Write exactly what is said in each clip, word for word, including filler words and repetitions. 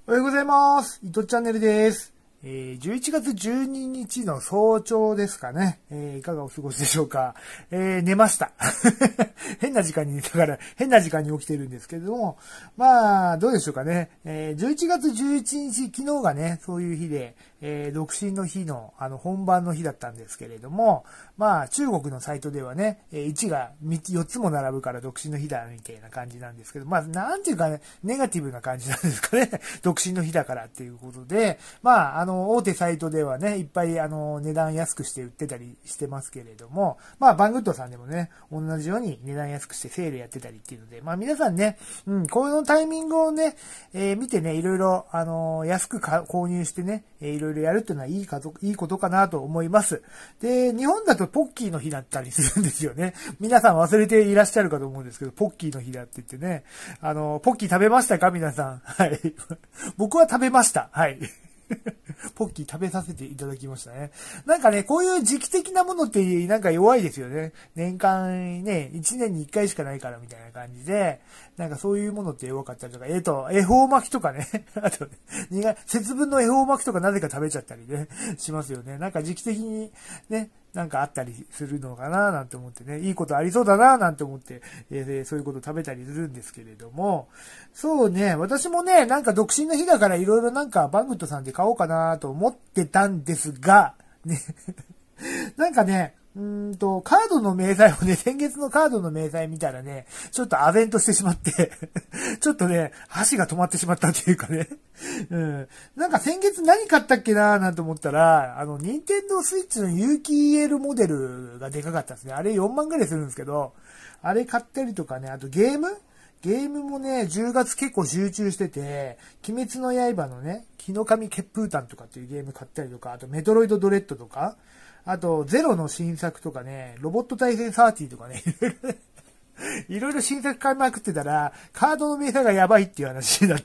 おはようございます。伊藤チャンネルです。えー、じゅういちがつじゅうににちの早朝ですかね。えー、いかがお過ごしでしょうか。えー、寝ました。変な時間に寝たから、変な時間に起きてるんですけれども、まあ、どうでしょうかね。えー、じゅういちがつじゅういちにち、昨日がね、そういう日で、えー、独身の日の、あの、本番の日だったんですけれども、まあ、中国のサイトではね、いちがよっつも並ぶから独身の日だ、みたいな感じなんですけど、まあ、なんていうかね、ネガティブな感じなんですかね。独身の日だからっていうことで、まあ、あの、大手サイトではね、いっぱい、あの、値段安くして売ってたりしてますけれども、まあ、バングッドさんでもね、同じように値段安くしてセールやってたりっていうので、まあ、皆さんね、うん、このタイミングをね、えー、見てね、いろいろ、あの、安く購入してね、えー、いろいろやるっていうのはいいかと、いいことかなと思います。で、日本だとポッキーの日だったりするんですよね。皆さん忘れていらっしゃるかと思うんですけど、ポッキーの日だって言ってね、あの、ポッキー食べましたか皆さん。はい。僕は食べました。はい。ポッキー食べさせていただきましたね。なんかね、こういう時期的なものってなんか弱いですよね。年間ね、いちねんにいっかいしかないからみたいな感じで、なんかそういうものって弱かったりとか、えっと、恵方巻きとかね、あと、ね、節分の恵方巻きとかなぜか食べちゃったりね、しますよね。なんか時期的にね、なんかあったりするのかななんて思ってね、いいことありそうだななんて思って、えー、そういうこと食べたりするんですけれども、そうね、私もね、なんか独身の日だからいろいろなんかバングッドさんで買おうかなと思ってたんですが、ね、なんかね、うーんと、カードの明細をね、先月のカードの明細見たらね、ちょっとアベントしてしまって、ちょっとね、箸が止まってしまったっていうかね、うん。なんか先月何買ったっけなーなんて思ったら、あの、ニンテンドースイッチの有機 イーエル モデルがでかかったですね。あれよんまんぐらいするんですけど、あれ買ったりとかね、あとゲームゲームもね、じゅうがつ結構集中してて、鬼滅の刃のね、木の神血風譚とかっていうゲーム買ったりとか、あとメトロイドドレッドとか、あとゼロの新作とかね、ロボット対戦サーティーとかね、いろいろ新作買いまくってたら、カードの明細がやばいっていう話になって、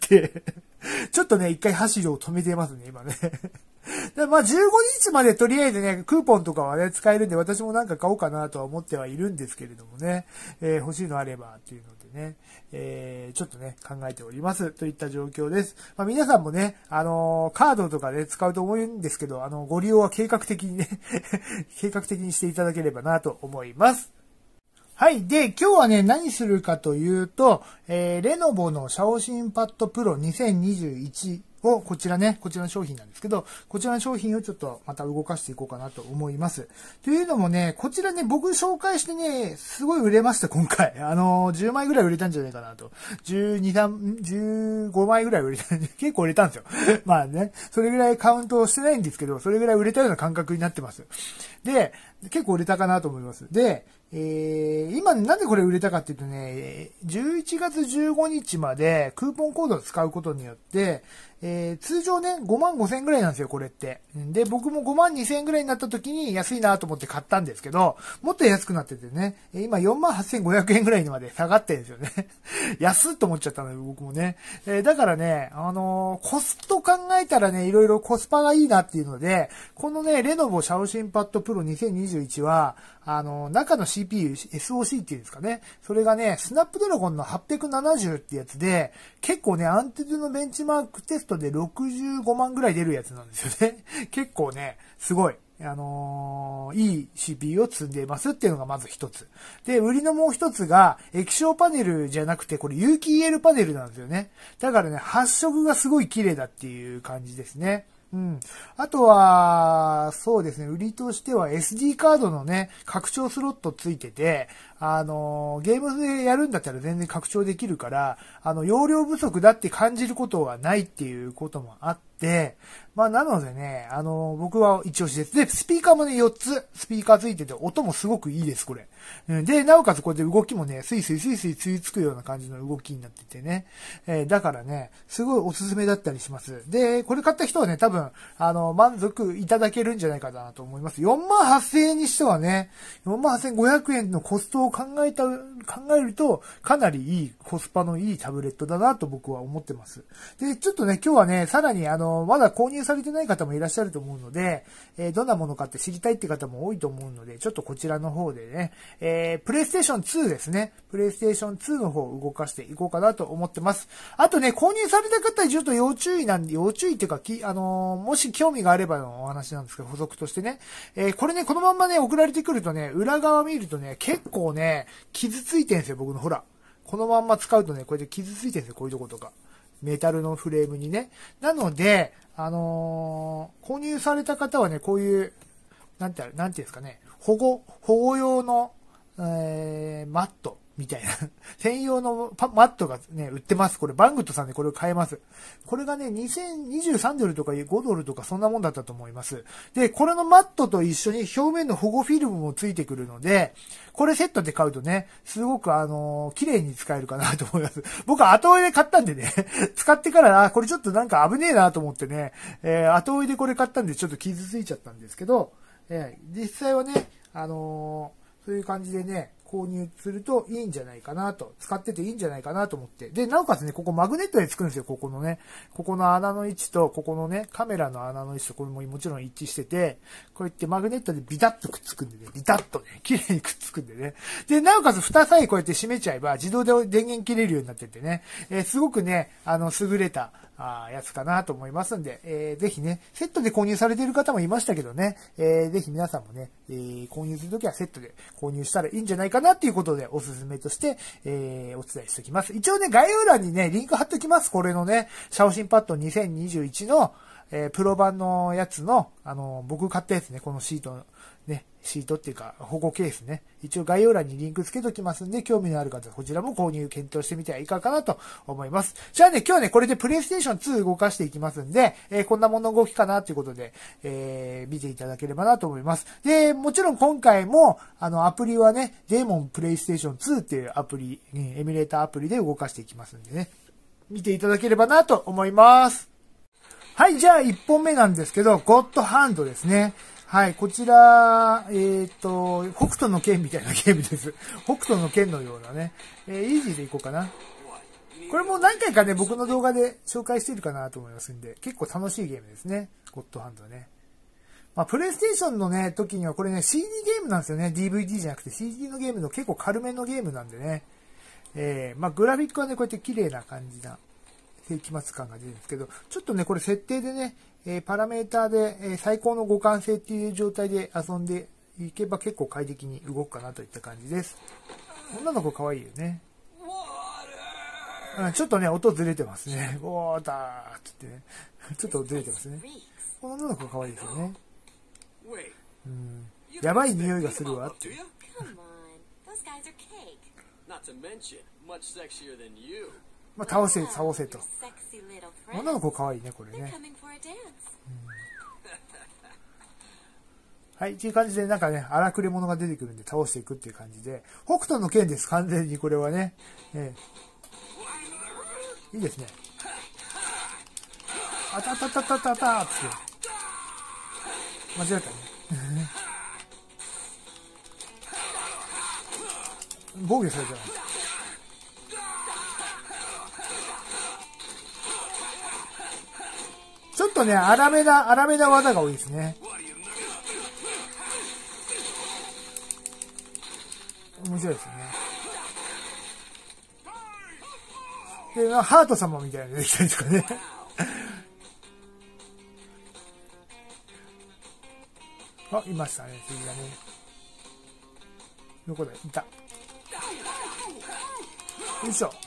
ちょっとね、一回走るを止めてますね、今ね。でまあ、じゅうごにちまでとりあえずね、クーポンとかはね、使えるんで、私もなんか買おうかなとは思ってはいるんですけれどもね、えー、欲しいのあればっていうのでね、えー、ちょっとね、考えておりますといった状況です。まあ、皆さんもね、あのー、カードとかで、ね、使うと思うんですけど、あの、ご利用は計画的にね、計画的にしていただければなと思います。はい。で、今日はね、何するかというと、えー、レノボのシャオシンパッドプロにせんにじゅういちを、こちらね、こちらの商品なんですけど、こちらの商品をちょっとまた動かしていこうかなと思います。というのもね、こちらね、僕紹介してね、すごい売れました、今回。あのー、じゅうまいぐらい売れたんじゃないかなと。じゅうに、じゅうごまいぐらい売れたんで、結構売れたんですよ。まあね、それぐらいカウントしてないんですけど、それぐらい売れたような感覚になってます。で、結構売れたかなと思います。で、えー、今なんでこれ売れたかっていうとね、じゅういちがつじゅうごにちまでクーポンコードを使うことによって、えー、通常ね、ごまんごせんえんぐらいなんですよ、これって。で、僕もごまんにせんえんぐらいになった時に安いなと思って買ったんですけど、もっと安くなっててね、今よんまんはっせんごひゃくえんぐらいにまで下がってるんですよね。安っと思っちゃったので、僕もね。えー、だからね、あのー、コスト考えたらね、いろいろコスパがいいなっていうので、このね、レノボシャオシンパッドプロにせんにじゅういちは、あの、中の シーピーユー、エスオーシー っていうんですかね。それがね、スナップドラゴンのはっぴゃくななじゅうってやつで、結構ね、アンテュのベンチマークテストでろくじゅうごまんぐらい出るやつなんですよね。結構ね、すごい。あのー、いい シーピーユー を積んでいますっていうのがまず一つ。で、売りのもう一つが、液晶パネルじゃなくて、これ有機 イーエル パネルなんですよね。だからね、発色がすごい綺麗だっていう感じですね。うん。あとは、そうですね、売りとしては エスディー カードのね、拡張スロットついてて、あの、ゲームでやるんだったら全然拡張できるから、あの、容量不足だって感じることはないっていうこともあって、まあ、なのでね、あの、僕は一押しです。で、スピーカーもね、よっつ、スピーカーついてて、音もすごくいいです、これ。で、なおかつこうやって動きもね、スイスイスイスイついつくような感じの動きになっててね。えー、だからね、すごいおすすめだったりします。で、これ買った人はね、多分、あの、満足いただけるんじゃないかなと思います。よんまんはっせんえんにしてはね、よんまんはっせんごひゃくえんのコストをを考えた、考えると、かなりいい、コスパのいいタブレットだなと僕は思ってます。で、ちょっとね、今日はね、さらにあの、まだ購入されてない方もいらっしゃると思うので、えー、どんなものかって知りたいって方も多いと思うので、ちょっとこちらの方でね、えー、プレイステーションツーですね。プレイステーションツーの方を動かしていこうかなと思ってます。あとね、購入された方はちょっと要注意なんで、要注意っていうか、きあのー、もし興味があればのお話なんですけど、補足としてね、えー、これね、このまんまね、送られてくるとね、裏側見るとね、結構ね、傷ついてんですよ、僕の。ほら。このまんま使うとね、こうやって傷ついてるんですよ、こういうとことか。メタルのフレームにね。なので、あのー、購入された方はね、こういう、なんて、なんていうんですかね、保護、保護用の、えー、マットみたいな。専用のパマットがね、売ってます。これ、バングットさんでこれを買えます。これがね、にせんにじゅうさんドルとかごドルとかそんなもんだったと思います。で、これのマットと一緒に表面の保護フィルムもついてくるので、これセットで買うとね、すごくあのー、綺麗に使えるかなと思います。僕は後追いで買ったんでね、使ってから、あ、これちょっとなんか危ねえなと思ってね、えー、後追いでこれ買ったんでちょっと傷ついちゃったんですけど、えー、実際はね、あのー、そういう感じでね、購入するといいんじゃないかなと、使ってていいんじゃないかなと思って。で、なおかつね、ここマグネットで作るんですよ、ここのね。ここの穴の位置と、ここのね、カメラの穴の位置と、これももちろん一致してて、こうやってマグネットでビタッとくっつくんでね、ビタッとね、綺麗にくっつくんでね。で、なおかつ蓋さえこうやって閉めちゃえば、自動で電源切れるようになっててね、えー、すごくね、あの、優れた、あやつかなと思いますんで、えー、ぜひね、セットで購入されている方もいましたけどね、えー、ぜひ皆さんもね、えー、購入するときはセットで購入したらいいんじゃないかなっていうことでおすすめとして、えー、お伝えしておきます。一応ね、概要欄にね、リンク貼っておきます。これのね、シャオシンパッドにせんにじゅういちの、えー、プロ版のやつの、あの、僕買ったやつね、このシート、ね、シートっていうか、保護ケースね。一応概要欄にリンクつけときますんで、興味のある方はこちらも購入検討してみてはいかがかなと思います。じゃあね、今日はね、これでプレイステーションツー動かしていきますんで、えー、こんなもの動きかなということで、えー、見ていただければなと思います。で、もちろん今回も、あの、アプリはね、デーモンプレイステーションツーっていうアプリ、エミュレーターアプリで動かしていきますんでね、見ていただければなと思います。はい、じゃあいっぽんめなんですけど、ゴッドハンドですね。はい、こちら、えっ、ー、と、北斗の剣みたいなゲームです。北斗の剣のようなね。えー、イージーでいこうかな。これも何回かね、僕の動画で紹介しているかなと思いますんで、結構楽しいゲームですね。ゴッドハンドね。まあ、プレイステーションのね、時にはこれね、シーディー ゲームなんですよね。ディーブイディー じゃなくて シーディー のゲームの結構軽めのゲームなんでね。えー、まあ、グラフィックはね、こうやって綺麗な感じな。世紀末感が出るんですけど、ちょっとね、これ設定でね、えー、パラメーターで、えー、最高の互換性っていう状態で遊んでいけば結構快適に動くかなといった感じです。女の子可愛いよね。ちょっとね、音ずれてますね。ウォーターって言ってね。ちょっとずれてますね。この女の子可愛いですよね。うん。やばい匂いがするわって。まあ、倒せ、倒せと。女の子可愛いね、これね。うん、はい、っていう感じで、なんかね、荒くれ者が出てくるんで倒していくっていう感じで、北斗の剣です、完全にこれはね。えー、いいですね。あたたたたたたって。間違ったね。防御されてない。ちょっとね、荒めな、荒めな技が多いですね。面白いですね。で、ハート様みたいなの出てきたりとかね。あ、いましたね、次がね。どこだよ、いた。よいしょ。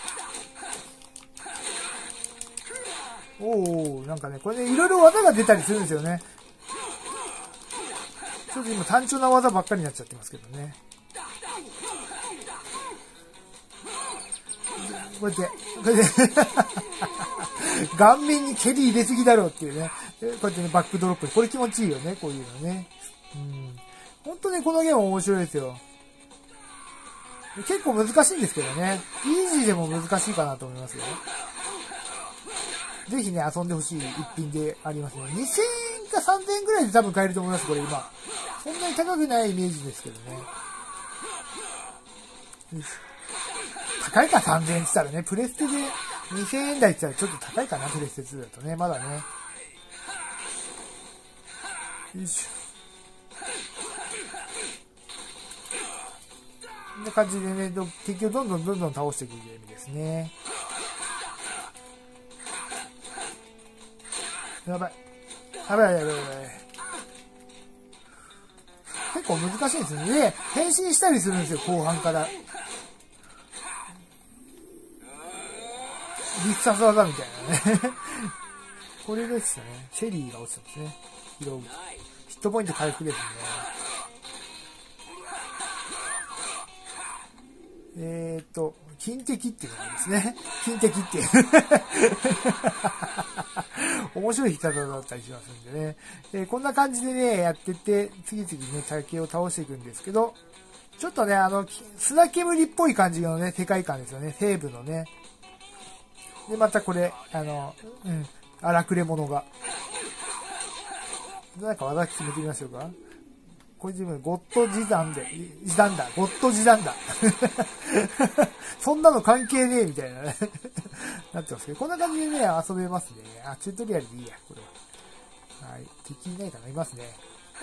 おー、なんかね、これね、いろいろ技が出たりするんですよね。ちょっと今単調な技ばっかりになっちゃってますけどね。こうやって、こうやって、顔面に蹴り入れすぎだろうっていうね。こうやってね、バックドロップ。これ気持ちいいよね、こういうのね。うん。本当にこのゲーム面白いですよ。結構難しいんですけどね。イージーでも難しいかなと思いますよ。ぜひね、遊んでほしい一品でありますね。にせんえんかさんぜんえんぐらいで多分買えると思います、これ今。そんなに高くないイメージですけどね。 高いかさんぜんえんって言ったらね、プレステでにせんえん台って言ったらちょっと高いかな、プレステツーだとね、まだね。よいしょ。こんな感じでね、敵をどんどんどんどん倒していくゲームですね。やばい。やばいやばいやばい。結構難しいですね。で、変身したりするんですよ、後半から。必殺技みたいなね。これですよね。シェリーが落ちてますね。拾う。ヒットポイント回復ですね。えーっと、金敵っていうのがありますね。金敵っていう。面白い必殺技だったりしますんでね。えー、こんな感じでね、やってって、次々ね、敵を倒していくんですけど、ちょっとね、あの、砂煙っぽい感じのね、世界観ですよね。西部のね。で、またこれ、あの、うん、荒くれ者が。なんか技決めてみましょうか。これ自分、ゴッド時短で、時短だ、ゴッド時短だ。そんなの関係ねえ、みたいなね。なってますけど、こんな感じでね、遊べますね。あ、チュートリアルでいいや、これは。はい。敵いないかな、いますね。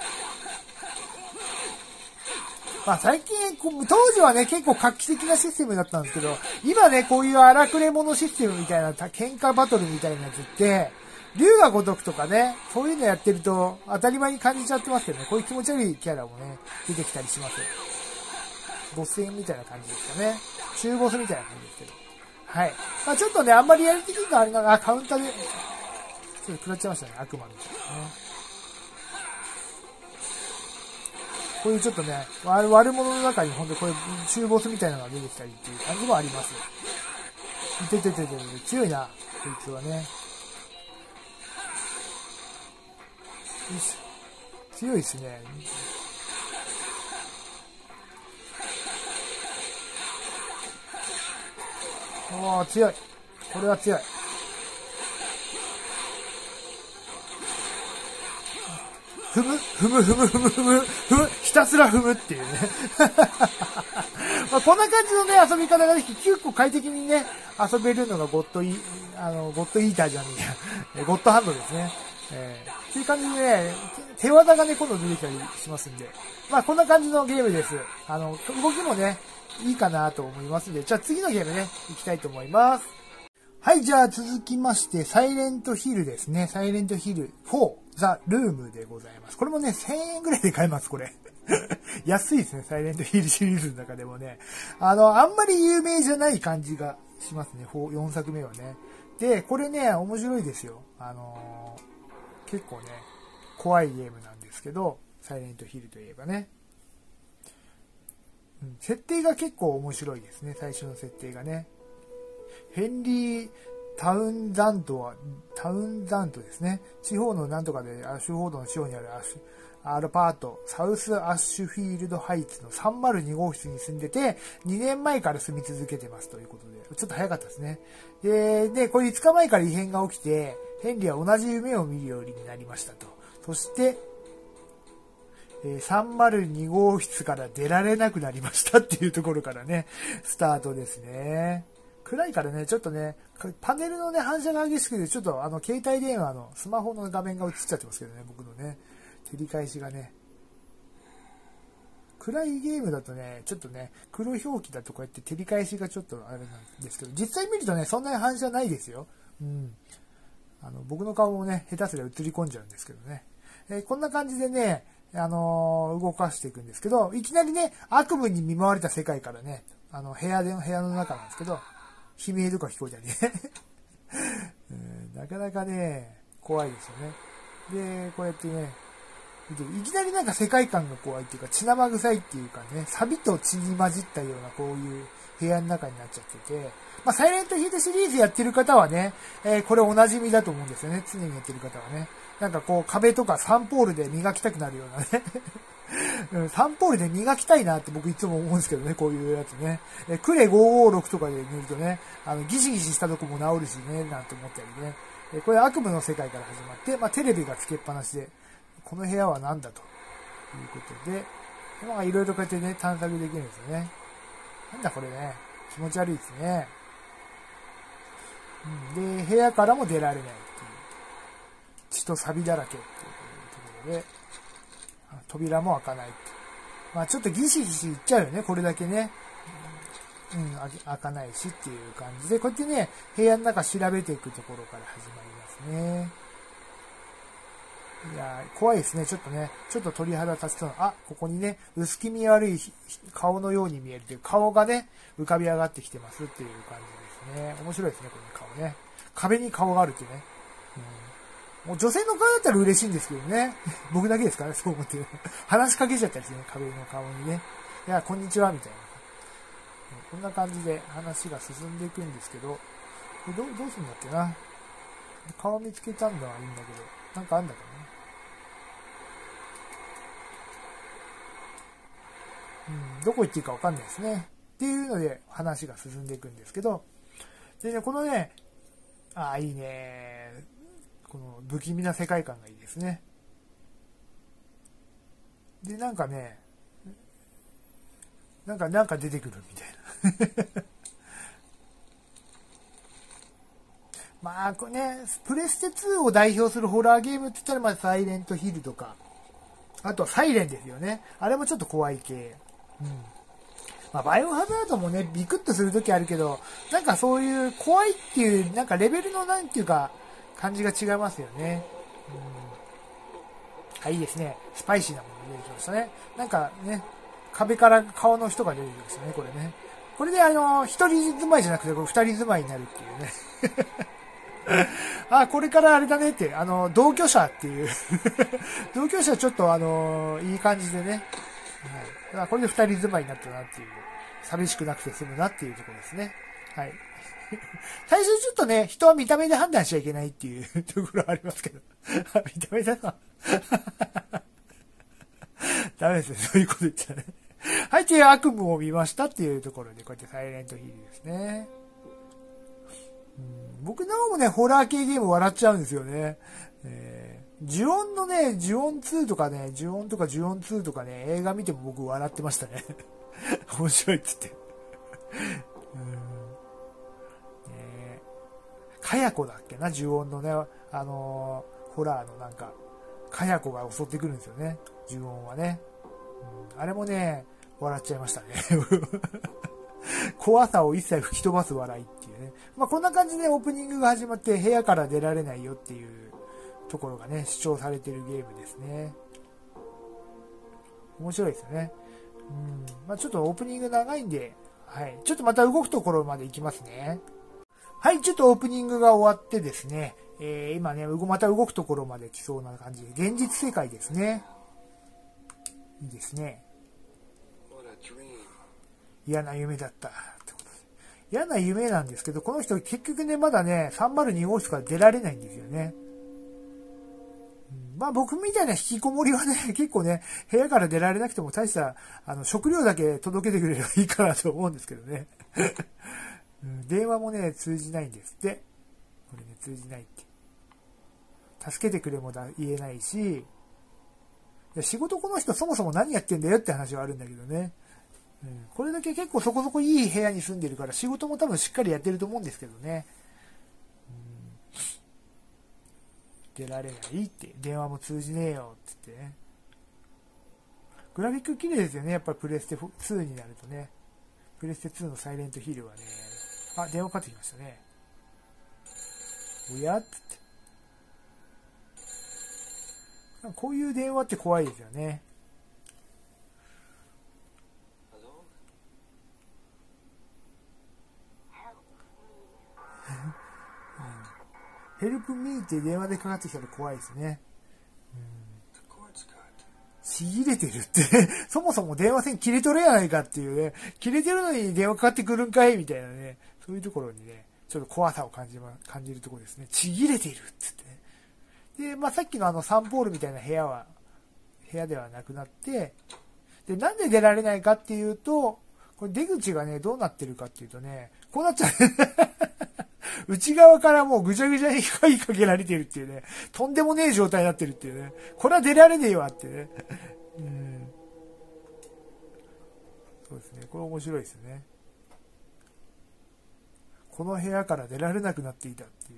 まあ最近、当時はね、結構画期的なシステムだったんですけど、今ね、こういう荒くれ者システムみたいな、喧嘩バトルみたいなやつって、竜が如くとかね、そういうのやってると当たり前に感じちゃってますけどね、こういう気持ち悪いキャラもね、出てきたりします。ボス戦みたいな感じですかね。中ボスみたいな感じですけど。はい。まあちょっとね、あんまりやり的にはあれな、あ、カウンターで、ちょっと食らっちゃいましたね、悪魔みたいなね。こういうちょっとね、悪悪者の中にほんとこういう中ボスみたいなのが出てきたりっていう感じもあります。いててててて、強いな、こいつはね。よし。強いですね。おー、強い。これは強い。踏む踏む踏む踏む踏む踏むひたすら踏むっていうね。まあこんな感じのね、遊び方ができて、結構快適にね、遊べるのがゴッドイ、あの、ゴッドイーターじゃねえや。ゴッドハンドですね。えー、っていう感じでね、手技がね、今度出てきたりしますんで。まあこんな感じのゲームです。あの、動きもね、いいかなと思いますんで、じゃあ次のゲームね、行きたいと思います。はい、じゃあ続きまして、サイレントヒルですね。サイレントヒルフォー、ザ・ルームでございます。これもね、せんえんぐらいで買えます、これ。安いですね、サイレントヒルシリーズの中でもね。あの、あんまり有名じゃない感じがしますね、よんさくめはね。で、これね、面白いですよ。あのー、結構ね、怖いゲームなんですけど、サイレントヒルといえばね。うん、設定が結構面白いですね、最初の設定がね。ヘンリー・タウンザントは、タウンザントですね。地方のなんとかで、アッシュフォードの地方にあるアッシュ、アルパート、サウスアッシュフィールドハイツのさんまるに号室に住んでて、にねんまえから住み続けてますということで、ちょっと早かったですね。で、で、これいつかまえから異変が起きて、ヘンリーは同じ夢を見るようになりましたと。そして、さんまるに号室から出られなくなりましたっていうところからね、スタートですね。暗いからね、ちょっとね、パネルのね、反射が激しくて、ちょっとあの、携帯電話のスマホの画面が映っちゃってますけどね、僕のね、照り返しがね。暗いゲームだとね、ちょっとね、黒表記だとこうやって照り返しがちょっとあれなんですけど、実際見るとね、そんなに反射ないですよ。うん。あの、僕の顔もね、下手すりゃ映り込んじゃうんですけどね。えー、こんな感じでね、あのー、動かしていくんですけど、いきなりね、悪夢に見舞われた世界からね、あの、部屋で、部屋の中なんですけど、悲鳴とか聞こえたりね、うん。なかなかね、怖いですよね。で、こうやってね、いきなりなんか世界観が怖いっていうか、血生臭いっていうかね、サビと血に混じったようなこういう部屋の中になっちゃってて、まあ、サイレントヒートシリーズやってる方はね、えー、これお馴染みだと思うんですよね。常にやってる方はね。なんかこう壁とかサンポールで磨きたくなるようなね。うん、サンポールで磨きたいなって僕いつも思うんですけどね、こういうやつね。えクレごーごーろくとかで見るとね、あの、ギシギシしたとこも治るしね、なんて思ったりね。えこれ悪夢の世界から始まって、まあ、テレビがつけっぱなしで、この部屋は何だということで、まあ、いろいろこうやってね、探索できるんですよね。 なんだこれね。気持ち悪いですね。うん、で、部屋からも出られないっていう。血と錆だらけっていうところで、扉も開かないっていう。まあちょっとギシギシいっちゃうよね、これだけね。うん、開かないしっていう感じで、こうやってね、部屋の中調べていくところから始まりますね。いやー、怖いですね。ちょっとね、ちょっと鳥肌立ちそうな。あ、ここにね、薄気味悪い顔のように見えるという、顔がね、浮かび上がってきてますっていう感じですね。面白いですね、この顔ね。壁に顔があるっていうね。うん、もう女性の顔だったら嬉しいんですけどね。僕だけですからね、そう思ってる。話しかけちゃったりしてね、壁の顔にね。いや、こんにちは、みたいな。こんな感じで話が進んでいくんですけど、どう、どうするんだっけな。顔見つけたんだはいいんだけど、なんかあんだけどね。うん、どこ行っていいかわかんないですね。っていうので話が進んでいくんですけど、でね、このね、ああ、いいね。この不気味な世界観がいいですね。で、なんかね、なんか、なんか出てくるみたいな。まあ、これね、プレステツーを代表するホラーゲームって言ったら、まあ、サイレントヒルとか、あとはサイレンですよね。あれもちょっと怖い系。うん。まあ、バイオハザードもね、ビクッとするときあるけど、なんかそういう怖いっていう、なんかレベルのなんていうか、感じが違いますよね。うん。あ、いいですね。スパイシーなものが出てきましたね。なんかね、壁から顔の人が出てきましたね、これね。これであの、一人住まいじゃなくて、これ二人住まいになるっていうね。あ、これからあれだねって、あの、同居者っていう。同居者ちょっとあの、いい感じでね。はい。これで二人住まいになったなっていう。寂しくなくて済むなっていうところですね。はい。最初ちょっとね、人は見た目で判断しちゃいけないっていうところありますけど。見た目だな。ダメですね。そういうこと言っちゃね。はい、っていう悪夢を見ましたっていうところで、こうやってサイレントヒルですね。うん、僕なおもね、ホラー系ゲーム笑っちゃうんですよね。えー、ジュオンのね、ジュオンツーとかね、ジュオンとかジュオンツーとかね、映画見ても僕笑ってましたね。面白いっつって。かやこだっけな、ジュオンのね、あのー、ホラーのなんか、かやこが襲ってくるんですよね、ジュオンはね。うん、あれもね、笑っちゃいましたね。怖さを一切吹き飛ばす笑いっていうね。まあこんな感じでオープニングが始まって部屋から出られないよっていうところがね、主張されてるゲームですね。面白いですよね。うん。まあちょっとオープニング長いんで、はい。ちょっとまた動くところまで行きますね。はい、ちょっとオープニングが終わってですね、えー、今ね、また動くところまで来そうな感じで、現実世界ですね。いいですね。嫌な夢だったってことです。嫌な夢なんですけど、この人結局ね、まだね、さんまるに号室から出られないんですよね。うん、まあ僕みたいな引きこもりはね、結構ね、部屋から出られなくても大した、あの、食料だけ届けてくれればいいかなと思うんですけどね。うん、電話もね、通じないんですって。これね、通じないって。助けてくれもだ言えないし、いや仕事この人そもそも何やってんだよって話はあるんだけどね。うん、これだけ結構そこそこいい部屋に住んでるから仕事も多分しっかりやってると思うんですけどね。うん、出られないって。電話も通じねえよって言ってね。グラフィック綺麗ですよね。やっぱりプレステツーになるとね。プレステツーのサイレントヒルはね。あ、電話かかってきましたね。おやっつって。こういう電話って怖いですよね。ヘルプミーって電話でかかってきたら怖いですね。うん、ちぎれてるってそもそも電話線切れとれやないかっていうね、切れてるのに電話かかってくるんかいみたいなね、そういうところにね、ちょっと怖さを感じま、感じるところですね。ちぎれているって言ってね。で、まあ、さっきのあのサンポールみたいな部屋は、部屋ではなくなって、で、なんで出られないかっていうと、これ出口がね、どうなってるかっていうとね、こうなっちゃう。内側からもうぐちゃぐちゃに鍵かけられてるっていうね、とんでもねえ状態になってるっていうね、これは出られねえわってね。うん、そうですね、これ面白いですよね。 この部屋から出られなくなっていたっていう。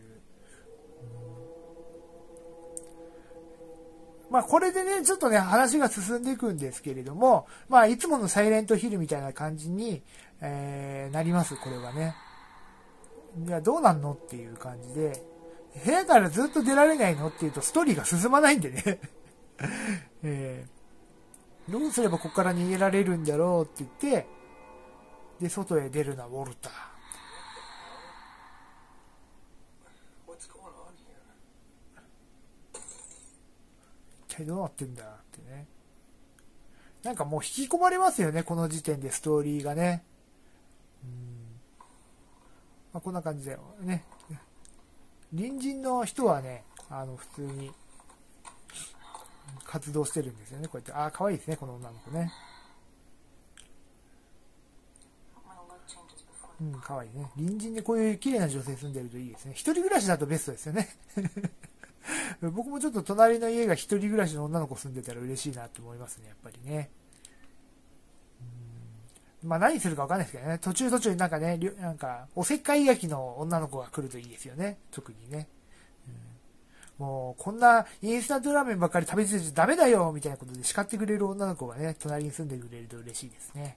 まあこれでね、ちょっとね、話が進んでいくんですけれども、まあいつものサイレントヒルみたいな感じに、えー、なります、これはね。いや、どうなんのっていう感じで、部屋からずっと出られないのっていうとストーリーが進まないんでね、えー。どうすればここから逃げられるんだろうって言って、で、外へ出るのはウォルター。一体どうなってんだってね。なんかもう引き込まれますよね、この時点でストーリーがね。うん、まあ、こんな感じでね。隣人の人はね、あの普通に活動してるんですよね。こうやって、ああ、可愛いですね、この女の子ね。うん、可愛いね。隣人でこういう綺麗な女性住んでるといいですね。一人暮らしだとベストですよね。僕もちょっと隣の家が一人暮らしの女の子住んでたら嬉しいなと思いますね、やっぱりね。うん、まあ何するかわかんないですけどね。途中途中になんかね、なんか、おせっかい焼きの女の子が来るといいですよね。特にね。うん、もう、こんなインスタントラーメンばっかり食べてちゃダメだよみたいなことで叱ってくれる女の子がね、隣に住んでくれると嬉しいですね。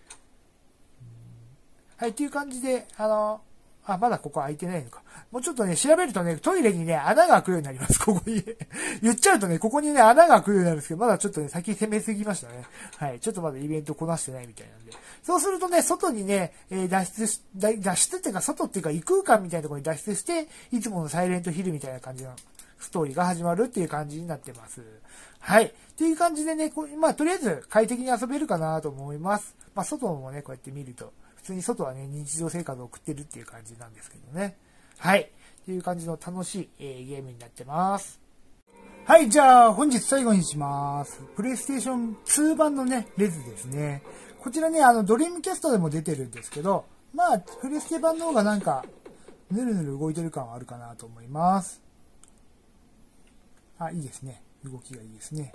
はい、っていう感じで、あの、あ、まだここ開いてないのか。もうちょっとね、調べるとね、トイレにね、穴が開くようになります、ここに。言っちゃうとね、ここにね、穴が開くようになるんですけど、まだちょっとね、先攻めすぎましたね。はい、ちょっとまだイベントこなしてないみたいなんで。そうするとね、外にね、えー、脱出し、脱出っていうか、外っていうか、異空間みたいなところに脱出して、いつものサイレントヒルみたいな感じのストーリーが始まるっていう感じになってます。はい。っていう感じでね、こうまあ、とりあえず快適に遊べるかなと思います。まあ、外もね、こうやって見ると、普通に外はね、日常生活を送ってるっていう感じなんですけどね。はい。っていう感じの楽しい、えー、ゲームになってます。はい、じゃあ本日最後にします。プレイステーションツー版のね、レズですね。こちらね、あの、ドリームキャストでも出てるんですけど、まあ、プレステ版の方がなんか、ぬるぬる動いてる感はあるかなと思います。あ、いいですね。動きがいいですね。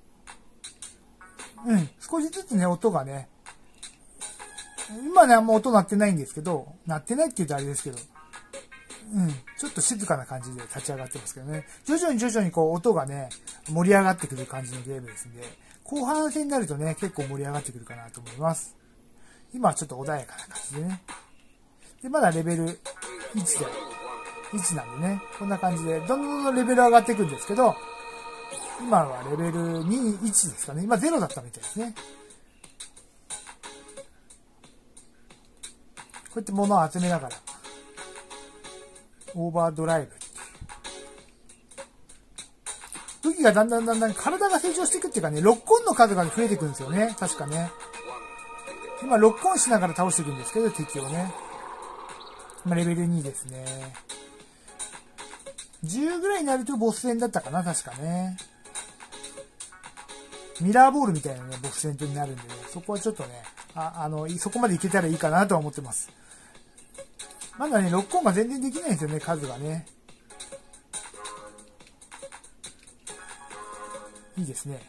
うん、少しずつね、音がね、今ね、あんま音鳴ってないんですけど、鳴ってないって言うとあれですけど、うん、ちょっと静かな感じで立ち上がってますけどね。徐々に徐々にこう音がね、盛り上がってくる感じのゲームですんで、後半戦になるとね、結構盛り上がってくるかなと思います。今はちょっと穏やかな感じでね。で、まだレベルいちで、いちなんでね、こんな感じで、どんどんどんレベル上がっていくんですけど、今はレベルに、いちですかね。今ゼロだったみたいですね。こうやって物を集めながら、オーバードライブっていう。武器がだんだんだんだん体が成長していくっていうかね、ロックオンの数が増えていくんですよね。確かね。今、ロックオンしながら倒していくんですけど、敵をね。今、レベルにですね。じゅうぐらいになるとボス戦だったかな、確かね。ミラーボールみたいなね、ボス戦になるんでね、そこはちょっとね、あ、あの、そこまでいけたらいいかなとは思ってます。まだね、ロックオンが全然できないんですよね、数がね。いいですね。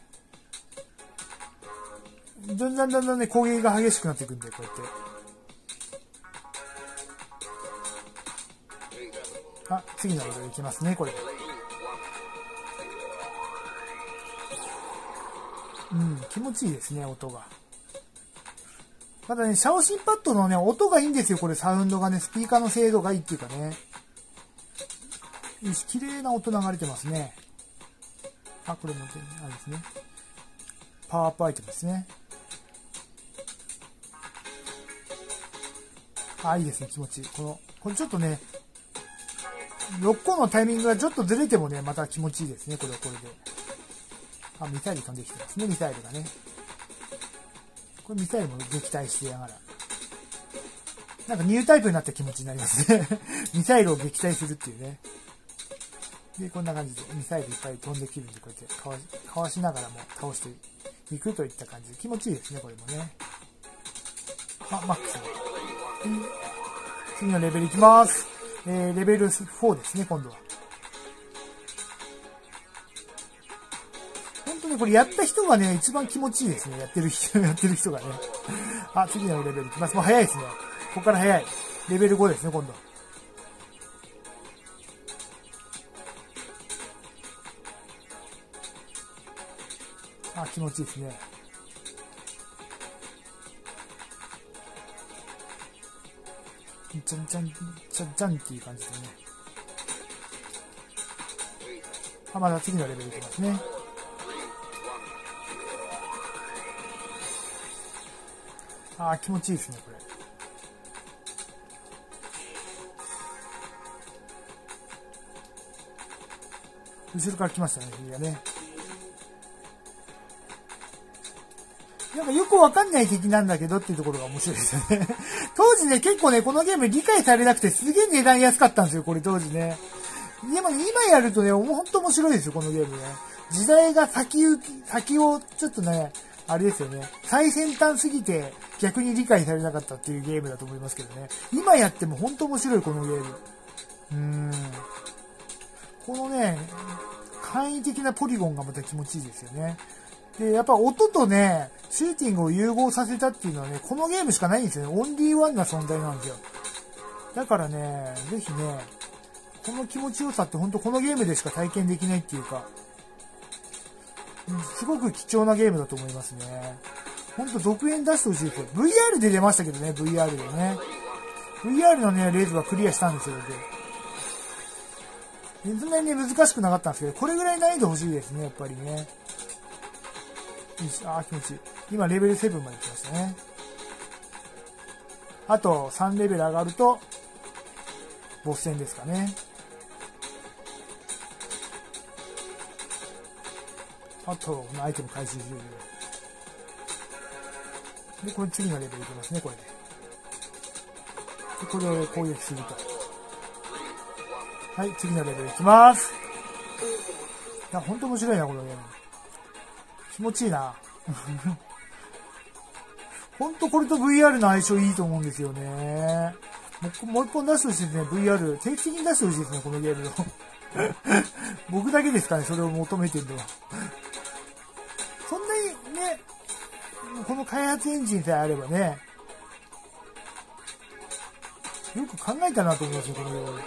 だんだんだんだんね、攻撃が激しくなっていくんで、こうやって。あ、次のレベルいきますね、これ。うん、気持ちいいですね、音が。まだね、シャオシンパッドのね、音がいいんですよ、これ、サウンドがね、スピーカーの精度がいいっていうかね。よし、綺麗な音流れてますね。あ、これも、あれですね。パワーアップアイテムですね。あ、いいですね、気持ちいい。この、これちょっとね、ロックオンのタイミングがちょっとずれてもね、また気持ちいいですね、これはこれで。あ、ミサイル飛んできてますね、ミサイルがね。これミサイルも撃退してやがら。なんかニュータイプになった気持ちになりますね。ミサイルを撃退するっていうね。で、こんな感じでミサイルいっぱい飛んできるんで、こうやってかわし、かわしながらも倒していくといった感じで気持ちいいですね、これもね。あ、マックス。次のレベルいきます。えー、レベルフォーですね、今度は。本当にこれやった人がね、一番気持ちいいですね。やってる人、やってる人がね。あ、次のレベルいきます。もう早いですね。ここから早い。 レベルごですね、今度。あ、気持ちいいですね。ちゃんちゃん、ちゃんちゃんっていう感じですね。あ、まだ次のレベルいきますね。あ、気持ちいいですね、これ。後ろから来ましたね、次がね。なんかよくわかんない敵なんだけどっていうところが面白いですよね。当時ね、結構ね、このゲーム理解されなくてすげえ値段安かったんですよ、これ当時ね。でも今やるとね、ほんと面白いですよ、このゲームね。時代が先行き、先をちょっとね、あれですよね。最先端すぎて逆に理解されなかったっていうゲームだと思いますけどね。今やってもほんと面白い、このゲーム。うーん。このね、簡易的なポリゴンがまた気持ちいいですよね。で、やっぱ音とね、シューティングを融合させたっていうのはね、このゲームしかないんですよね。オンリーワンな存在なんですよ。だからね、ぜひね、この気持ちよさって本当このゲームでしか体験できないっていうか、うん、すごく貴重なゲームだと思いますね。ほんと続編出してほしいですよ。ブイアール で出ましたけどね、ブイアール でね。ブイアール のね、レーズはクリアしたんですよ、僕。そんなにね、難しくなかったんですけど、これぐらい難易度欲しいですね、やっぱりね。あー、気持ちいい。今、レベルセブンまで来ましたね。あと、さんレベル上がると、ボス戦ですかね。あと、アイテム回収じゅうで。で、これ次のレベルいきますね、これで。で、これを攻撃すると。はい、次のレベルいきます。いや、ほんと面白いな、このゲーム。気持ちいいな。ほんとこれと ブイアール の相性いいと思うんですよね。もう一本出してほしいですね、ブイアール。定期的に出してほしいですね、このゲームの。僕だけですかね、それを求めてるのは。そんなにね、この開発エンジンさえあればね、よく考えたなと思いますよ、このゲーム。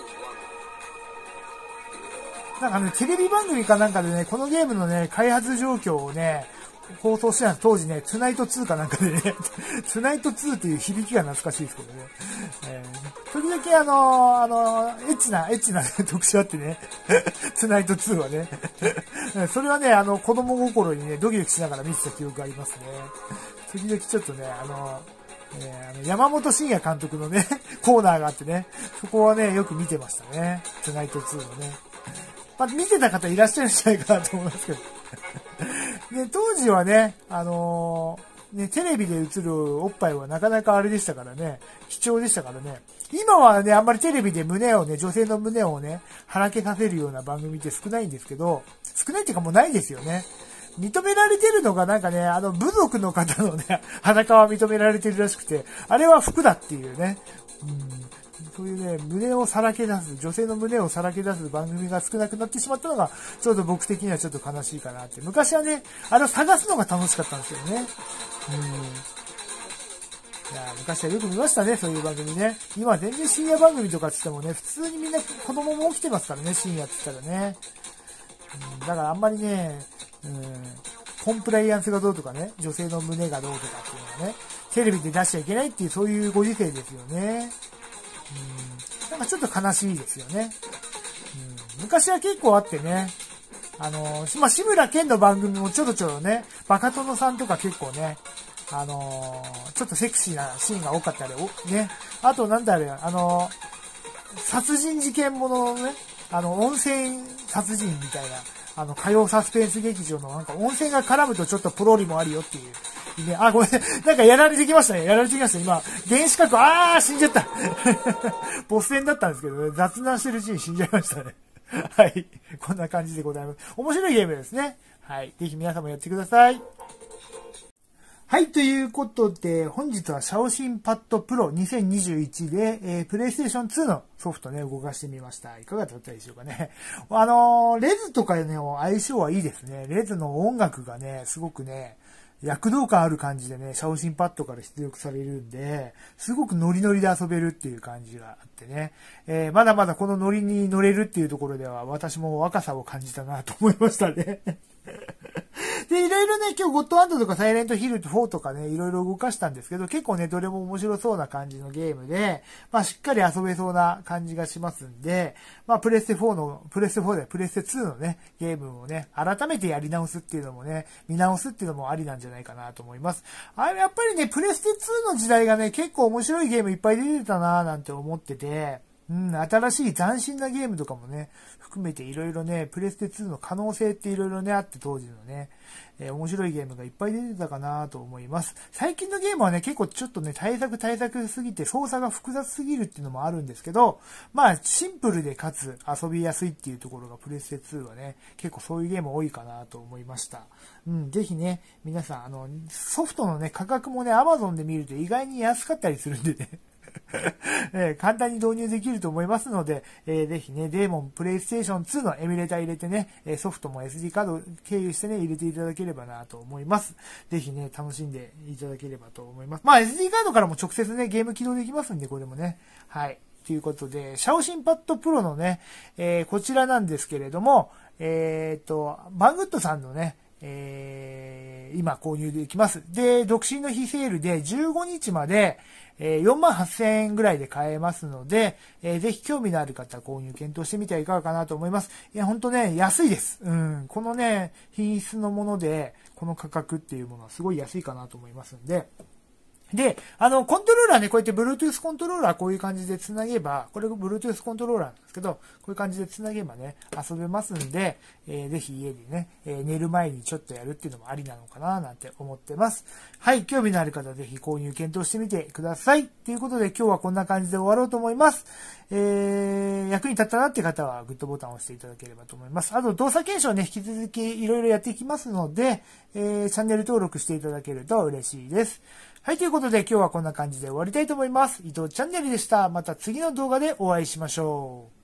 なんかね、テレビ番組かなんかでね、このゲームのね、開発状況をね、放送してたんです。当時ね、ツナイトツーかなんかでね、ツナイトツーっていう響きが懐かしいですけどね。えー、時々あのー、あのー、エッチな、エッチな特集あってね、ツナイトツーはね、それはね、あの、子供心にね、ドキドキしながら見てた記憶がありますね。時々ちょっとね、あのー、えー、あの山本慎也監督のね、コーナーがあってね、そこはね、よく見てましたね。ツナイトツーのね。まあ、見てた方いらっしゃるんじゃないかなと思いますけど。で、当時はね、あのー、ね、テレビで映るおっぱいはなかなかあれでしたからね、貴重でしたからね。今はね、あんまりテレビで胸をね、女性の胸をね、はらけさせるような番組って少ないんですけど、少ないっていうかもうないですよね。認められてるのがなんかね、あの、部族の方のね、裸は認められてるらしくて、あれは服だっていうね。うんそういうね、胸をさらけ出す、女性の胸をさらけ出す番組が少なくなってしまったのが、ちょうど僕的にはちょっと悲しいかなって。昔はね、あれを探すのが楽しかったんですけどね。うん。いや昔はよく見ましたね、そういう番組ね。今は全然深夜番組とかって言ってもね、普通にみんな子供も起きてますからね、深夜って言ったらね。うん、だからあんまりね、うん、コンプライアンスがどうとかね、女性の胸がどうとかっていうのはね、テレビで出しちゃいけないっていう、そういうご時世ですよね。うん、なんかちょっと悲しいですよね。うん、昔は結構あってね、あのー、まあ、志村けんの番組もちょろちょろね、バカ殿さんとか結構ね、あのー、ちょっとセクシーなシーンが多かったり、ね、あとなんだあれ、あのー、殺人事件もののね、あの、温泉殺人みたいな、あの、火曜サスペンス劇場のなんか温泉が絡むとちょっとポロリもあるよっていう。ね、あ、ごめん、なんかやられてきましたね。やられてきました。今、原子核、あー、死んじゃった。ボス戦だったんですけどね、雑談してるうちに死んじゃいましたね。はい。こんな感じでございます。面白いゲームですね。はい。ぜひ皆さんもやってください。はい。ということで、本日はシャオシンパッドプロにせんにじゅういちで、えー、プレイステーションツーのソフトね、動かしてみました。いかがだったでしょうかね。あのー、レズとかね、相性はいいですね。レズの音楽がね、すごくね、 躍動感ある感じでね、シャオシンパッドから出力されるんで、すごくノリノリで遊べるっていう感じがあってね、えー、まだまだこのノリに乗れるっていうところでは私も若さを感じたなと思いましたね。で、いろいろね、今日ゴッドハンドとかサイレントヒルフォーとかね、いろいろ動かしたんですけど、結構ね、どれも面白そうな感じのゲームで、まあしっかり遊べそうな感じがしますんで、まあプレステフォーの、プレステフォーでプレステツーのね、ゲームをね、改めてやり直すっていうのもね、見直すっていうのもありなんじゃないかなと思います。あれ、やっぱりね、プレステツーの時代がね、結構面白いゲームいっぱい出てたなぁなんて思ってて、うん、新しい斬新なゲームとかもね、含めていろいろね、プレステツーの可能性っていろいろね、あって当時のね、えー、面白いゲームがいっぱい出てたかなと思います。最近のゲームはね、結構ちょっとね、対策対策すぎて操作が複雑すぎるっていうのもあるんですけど、まあ、シンプルでかつ遊びやすいっていうところがプレステツーはね、結構そういうゲーム多いかなと思いました。うん、ぜひね、皆さん、あの、ソフトのね、価格もね、Amazon で見ると意外に安かったりするんでね。えー、簡単に導入できると思いますので、えー、ぜひね、デーモンプレイステーションツーのエミュレーター入れてね、ソフトも エスディー カード経由してね、入れていただければなと思います。ぜひね、楽しんでいただければと思います。まあ エスディー カードからも直接ね、ゲーム起動できますんで、これもね。はい。ということで、シャオシンパッドプロのね、えー、こちらなんですけれども、えっと、バングッドさんのね、えー、今購入できます。で、独身の日セールでじゅうごにちまで、えー、よんまんはっせんえんぐらいで買えますので、えー、ぜひ興味のある方は購入検討してみてはいかがかなと思います。いや、ほんとね、安いです。うん。このね、品質のもので、この価格っていうものはすごい安いかなと思いますんで、で、あの、コントローラーね、こうやって Bluetooth コントローラーこういう感じで繋げば、これが Bluetooth コントローラーなんですけど、こういう感じで繋げばね、遊べますんで、えー、ぜひ家でね、えー、寝る前にちょっとやるっていうのもありなのかななんて思ってます。はい、興味のある方はぜひ購入検討してみてください。ということで今日はこんな感じで終わろうと思います。えー、役に立ったなって方はグッドボタンを押していただければと思います。あと動作検証ね、引き続きいろいろやっていきますので、えー、チャンネル登録していただけると嬉しいです。はい、ということで今日はこんな感じで終わりたいと思います。伊藤チャンネルでした。また次の動画でお会いしましょう。